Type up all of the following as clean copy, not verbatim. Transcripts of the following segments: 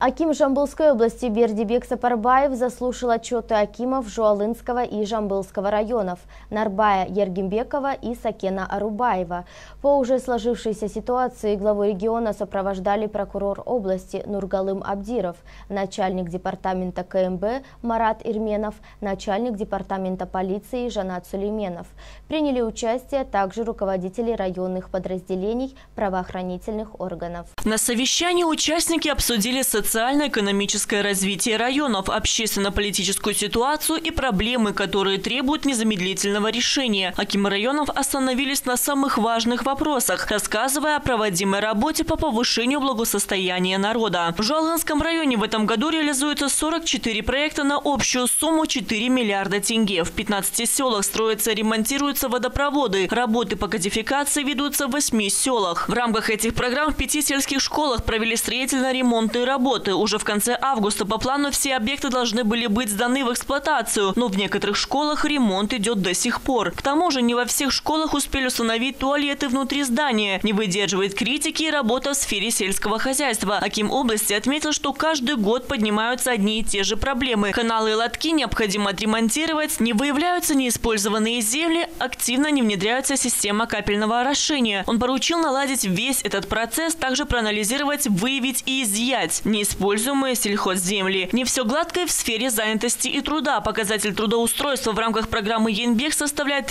Аким Жамбылской области Бердибек Сапарбаев заслушал отчеты акимов Жуалынского и Жамбылского районов, Нарбая Ергимбекова и Сакена Арубаева. По уже сложившейся ситуации главу региона сопровождали прокурор области Нургалым Абдиров, начальник департамента КМБ Марат Ирменов, начальник департамента полиции Жанат Сулейменов. Приняли участие также руководители районных подразделений правоохранительных органов. На совещании участники обсудили социально-экономическое развитие районов, общественно-политическую ситуацию и проблемы, которые требуют незамедлительного решения. Акимы районов остановились на самых важных вопросах, рассказывая о проводимой работе по повышению благосостояния народа. В Жуалынском районе в этом году реализуется 44 проекта на общую сумму 4 миллиарда тенге. В 15 селах строятся и ремонтируются водопроводы. Работы по кодификации ведутся в 8 селах. В рамках этих программ в 5 сельских школах провели строительно-ремонтные работы. Уже в конце августа по плану все объекты должны были быть сданы в эксплуатацию, но в некоторых школах ремонт идет до сих пор. К тому же не во всех школах успели установить туалеты внутри здания. Не выдерживает критики и работа в сфере сельского хозяйства. Аким области отметил, что каждый год поднимаются одни и те же проблемы. Каналы и лотки необходимо отремонтировать, не выявляются неиспользованные земли, активно не внедряется система капельного орошения. Он поручил наладить весь этот процесс, также проанализировать, выявить и изъять неиспользуемые сельхозземли. Не все гладко и в сфере занятости и труда. Показатель трудоустройства в рамках программы Енбек составляет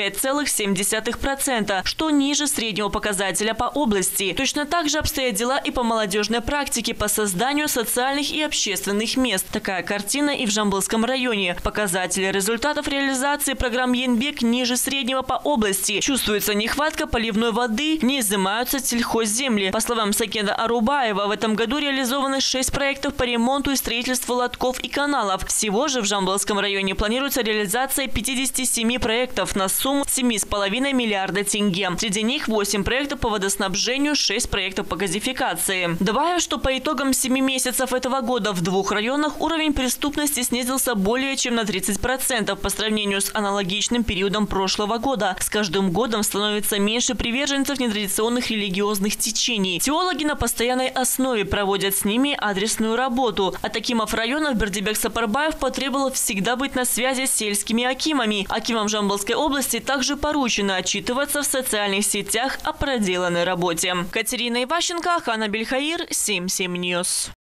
35,7%, что ниже среднего показателя по области. Точно так же обстоят дела и по молодежной практике по созданию социальных и общественных мест. Такая картина и в Жамбылском районе. Показатели результатов реализации программ Енбек ниже среднего по области. Чувствуется нехватка поливной воды, не изымаются сельхозземли. По словам Сакена Арубаева, в этом году реализованы 6 проектов по ремонту и строительству лотков и каналов. Всего же в Жамбылском районе планируется реализация 57 проектов на сумму 7,5 миллиарда тенге. Среди них 8 проектов по водоснабжению, 6 проектов по газификации. Добавим, что по итогам 7 месяцев этого года в 2 районах уровень преступности снизился более чем на 30% по сравнению с аналогичным периодом прошлого года. С каждым годом становится меньше приверженцев нетрадиционных религиозных течений. Теологи на постоянной основе проводят с ними адресную работу. От акимов районов Бердибек Сапарбаев потребовал всегда быть на связи с сельскими акимами. Акимам Жамбылской области также поручено отчитываться в социальных сетях о проделанной работе. Катерина Иващенко, Хана Бельхаир, 7/7 News.